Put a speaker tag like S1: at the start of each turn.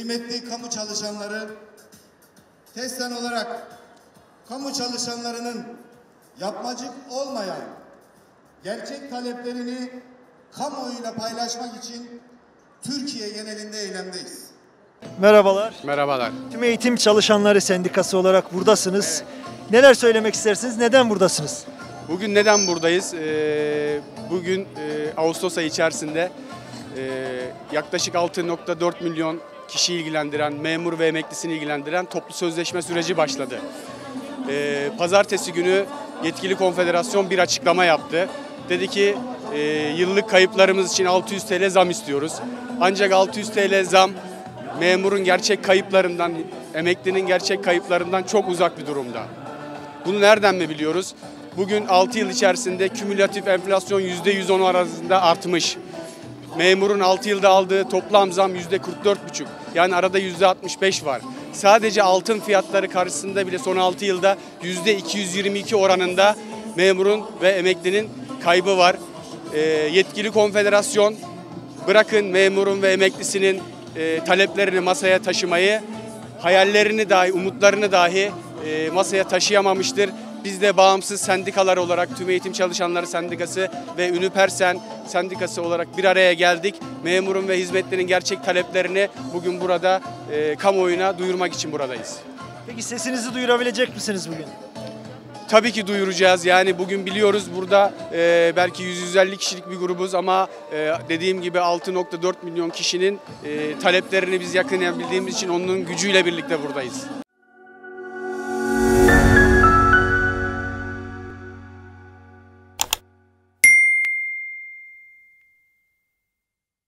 S1: kıymetli kamu çalışanları, TESSAN olarak kamu çalışanlarının yapmacık olmayan gerçek taleplerini kamuoyuyla paylaşmak için Türkiye genelinde eylemdeyiz.
S2: Merhabalar.
S3: Merhabalar.
S2: Tüm Eğitim Çalışanları Sendikası olarak buradasınız. Neler söylemek istersiniz? Neden buradasınız?
S3: Bugün neden buradayız? Bugün Ağustos ayı içerisinde yaklaşık 6,4 milyon kişi ilgilendiren, memur ve emeklisini ilgilendiren toplu sözleşme süreci başladı. Pazartesi günü yetkili konfederasyon bir açıklama yaptı. Dedi ki yıllık kayıplarımız için 600 TL zam istiyoruz. Ancak 600 TL zam memurun gerçek kayıplarından, emeklinin gerçek kayıplarından çok uzak bir durumda. Bunu nereden mi biliyoruz? Bugün 6 yıl içerisinde kümülatif enflasyon %110 arasında artmış. Memurun 6 yılda aldığı toplam zam %44,5. Yani arada %65 var. Sadece altın fiyatları karşısında bile son 6 yılda %222 oranında memurun ve emeklinin kaybı var. Yetkili konfederasyon bırakın memurun ve emeklisinin taleplerini masaya taşımayı, hayallerini dahi, umutlarını dahi masaya taşıyamamıştır. Biz de bağımsız sendikalar olarak Tüm Eğitim Çalışanları Sendikası ve Ünüpersen Sendikası olarak bir araya geldik. Memurun ve hizmetlerin gerçek taleplerini bugün burada kamuoyuna duyurmak için buradayız.
S2: Peki sesinizi duyurabilecek misiniz bugün?
S3: Tabii ki duyuracağız. Yani bugün biliyoruz burada belki 100-150 kişilik bir grubuz ama dediğim gibi 6,4 milyon kişinin taleplerini biz yakalayabildiğimiz için onun gücüyle birlikte buradayız.